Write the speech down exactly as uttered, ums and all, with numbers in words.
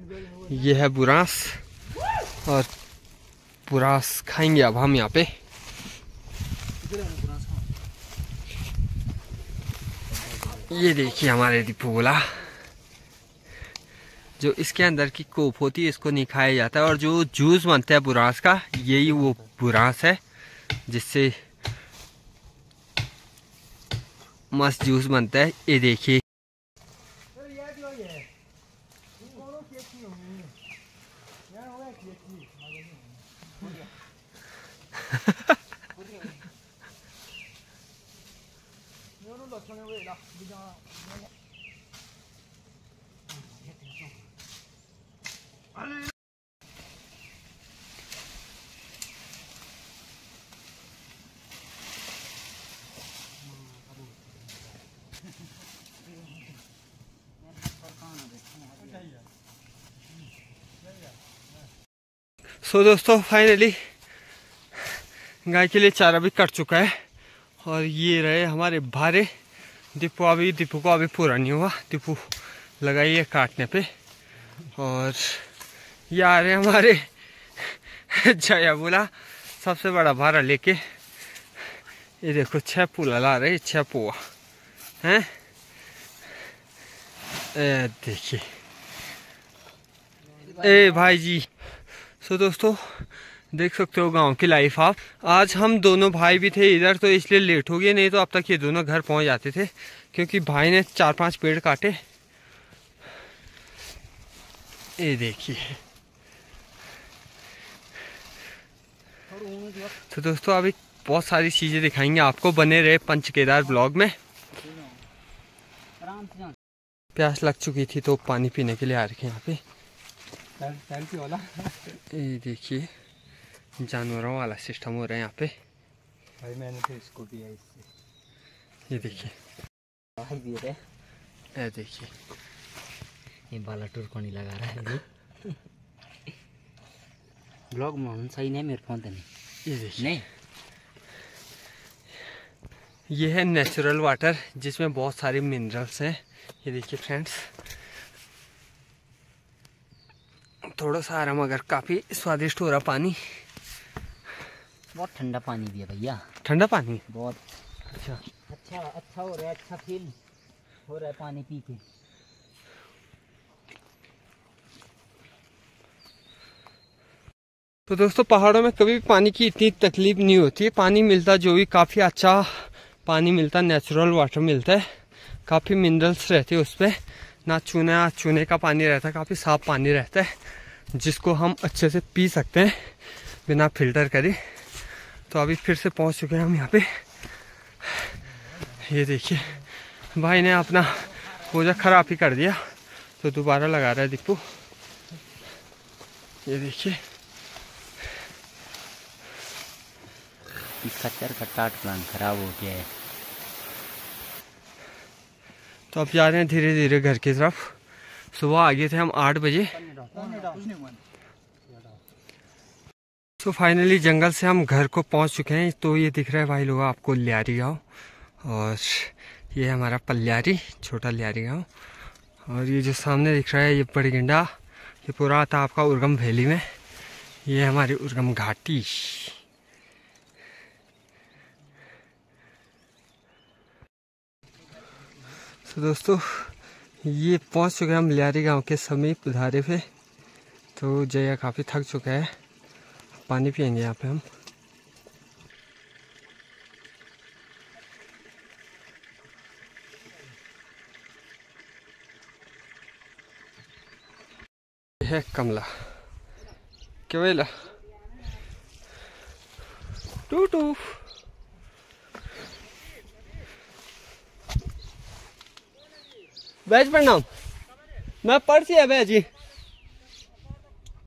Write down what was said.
ये है बुरांस और बुरांस खाएंगे अब हम यहाँ पे। ये देखिए हमारे दीपू बोला, जो इसके अंदर की कोप होती है इसको नहीं खाया जाता है, और जो जूस बनता है बुरांस का यही वो बुरांस है जिससे मस्त जूस बनता है। ये देखिए सो दोस्तों फाइनली गाय के लिए चारा भी कट चुका है, और ये रहे हमारे भारे। दीपू अभी दीपू को अभी पूरा नहीं हुआ, दीपू लगाई है काटने पे। और ये आ रहे हमारे जया बोला सबसे बड़ा भारा लेके। ये देखो छह पुला ला रहे, छह पुआ हैं। देखिए ए भाई जी। सो दोस्तों देख सकते हो गांव की लाइफ आप। आज हम दोनों भाई भी थे इधर तो इसलिए लेट हो गए, नहीं तो अब तक ये दोनों घर पहुंच जाते थे, क्योंकि भाई ने चार पांच पेड़ काटे। ये देखिए। तो दोस्तों अभी बहुत सारी चीजें दिखाएंगे आपको, बने रहे पंचकेदार ब्लॉग में। प्यास लग चुकी थी तो पानी पीने के लिए आ रखे यहाँ पे। वाला ये देखिए जानवरों वाला सिस्टम हो रहा है यहाँ पे। भाई मैंने तो इसको दिया इससे। ये देखिए ये देखिए ये बाला टूर को नहीं लगा रहा है ब्लॉग में सही नहीं मेरे फोन तो नहीं। ये देखिए नहीं ये है नेचुरल वाटर जिसमें बहुत सारे मिनरल्स हैं। ये देखिए फ्रेंड्स, थोड़ा सा आराम मगर काफी स्वादिष्ट हो रहा पानी। बहुत ठंडा पानी भी है भैया, ठंडा पानी बहुत अच्छा अच्छा अच्छा हो रहा है, अच्छा फील हो रहा है पानी पी के। तो दोस्तों पहाड़ों में कभी भी पानी की इतनी तकलीफ नहीं होती है, पानी मिलता जो भी काफ़ी अच्छा पानी मिलता, नेचुरल वाटर मिलता है, काफ़ी मिनरल्स रहते हैं उस पर, ना चूना चूने का पानी रहता है, काफ़ी साफ पानी रहता है जिसको हम अच्छे से पी सकते हैं बिना फिल्टर करे। तो अभी फिर से पहुंच चुके हैं हम यहाँ पे। ये देखिए भाई ने अपना पूजा खराब ही कर दिया तो दोबारा लगा रहा है दीपू। ये देखिए खच्चर का टाट प्लान खराब हो गया है। तो अब जा रहे हैं धीरे धीरे घर की तरफ। सुबह आ गए थे हम आठ बजे। तो फाइनली जंगल से हम घर को पहुंच चुके हैं। तो ये दिख रहा है भाई लोग आपको लियारी गाँव, और ये हमारा पल्यारी छोटा लियारी गाँव, और ये जो सामने दिख रहा है ये बड़ी गंडा, ये पूरा आता आपका उर्गम वैली में। ये हमारी उर्गम घाटी। तो दोस्तों ये पहुंच चुके हैं हम लियारी गांव के समीप उधारे पे। तो जया काफ़ी थक चुका है, पानी पियेंगे यहाँ पे हम। है कमला केवेला टूटू। बैच प्रणाम, मैं पढ़ सी है बैच जी।